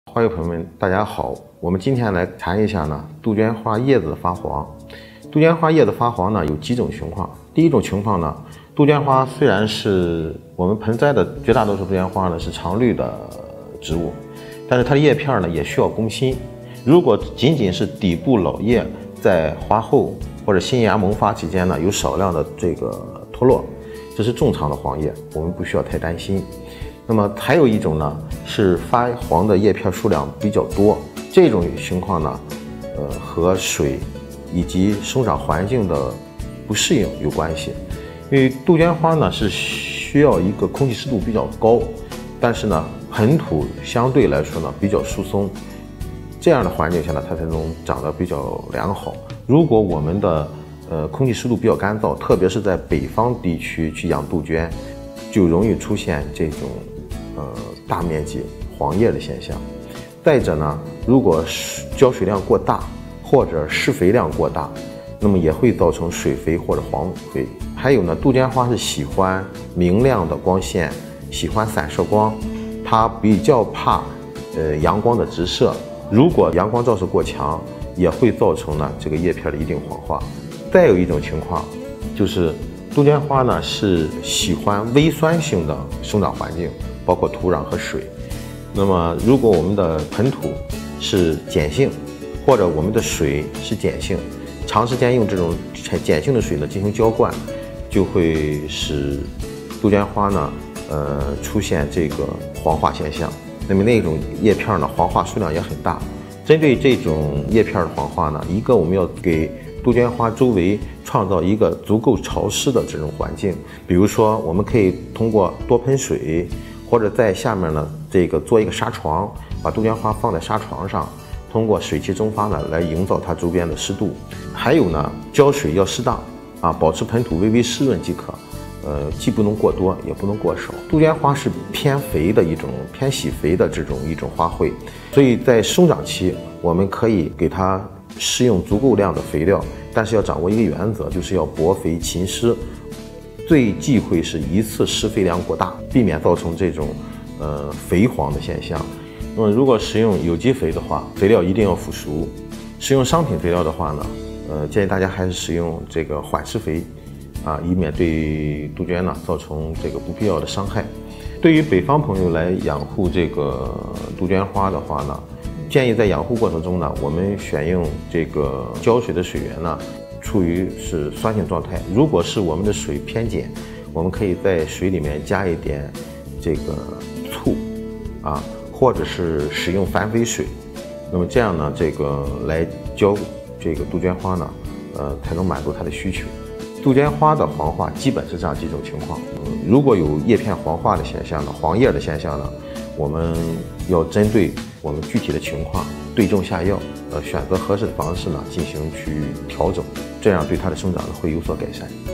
花友朋友们，大家好，我们今天来谈一下呢杜鹃花叶子发黄。杜鹃花叶子发黄呢有几种情况。第一种情况呢，杜鹃花虽然是我们盆栽的绝大多数杜鹃花呢是常绿的植物，但是它的叶片呢也需要更新。如果仅仅是底部老叶在花后或者新芽萌发期间呢有少量的这个脱落，这是正常的黄叶，我们不需要太担心。那么还有一种呢是发黄的叶片数量比较多，这种情况呢，和水以及生长环境的不适应有关系。因为杜鹃花呢是需要一个空气湿度比较高，但是呢盆土相对来说呢比较疏松，这样的环境下呢它才能长得比较良好。如果我们的空气湿度比较干燥，特别是在北方地区去养杜鹃，就容易出现这种大面积黄叶的现象。再者呢，如果浇水量过大或者施肥量过大，那么也会造成水肥或者黄肥。还有呢，杜鹃花是喜欢明亮的光线，喜欢散射光，它比较怕阳光的直射。如果阳光照射过强，也会造成呢这个叶片的一定黄化。再有一种情况就是杜鹃花呢是喜欢微酸性的生长环境，包括土壤和水。那么如果我们的盆土是碱性，或者我们的水是碱性，长时间用这种碱性的水呢进行浇灌，就会使杜鹃花呢出现这个黄化现象。那么那种叶片呢黄化数量也很大。针对这种叶片的黄化呢，一个我们要给杜鹃花周围创造一个足够潮湿的这种环境，比如说我们可以通过多喷水，或者在下面呢这个做一个纱床，把杜鹃花放在纱床上，通过水汽蒸发呢来营造它周边的湿度。还有呢，浇水要适当啊，保持盆土微微湿润即可。既不能过多，也不能过少。杜鹃花是偏肥的偏喜肥的一种花卉，所以在生长期我们可以给它施用足够量的肥料，但是要掌握一个原则，就是要薄肥勤施，最忌讳是一次施肥量过大，避免造成这种肥黄的现象。那么如果使用有机肥的话，肥料一定要腐熟；使用商品肥料的话呢，建议大家还是使用这个缓施肥啊，以免对杜鹃呢造成这个不必要的伤害。对于北方朋友来养护这个杜鹃花的话呢，建议在养护过程中呢，我们选用这个浇水的水源呢，处于是酸性状态。如果是我们的水偏碱，我们可以在水里面加一点这个醋啊，或者是使用反肥水。那么这样呢，这个来浇这个杜鹃花呢，才能满足它的需求。杜鹃花的黄化基本是这样几种情况。如果有叶片黄化的现象呢，黄叶的现象呢，我们要针对我们具体的情况对症下药，选择合适的方式呢进行去调整，这样对它的生长呢会有所改善。